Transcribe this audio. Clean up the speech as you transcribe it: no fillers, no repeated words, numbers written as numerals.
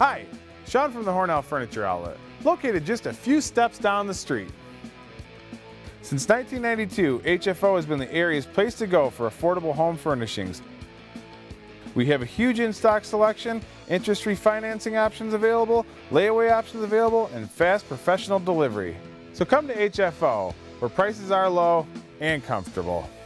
Hi, Sean from the Hornell Furniture Outlet, located just a few steps down the street. Since 1992, HFO has been the area's place to go for affordable home furnishings. We have a huge in-stock selection, interest-free financing options available, layaway options available, and fast professional delivery. So come to HFO, where prices are low and comfortable.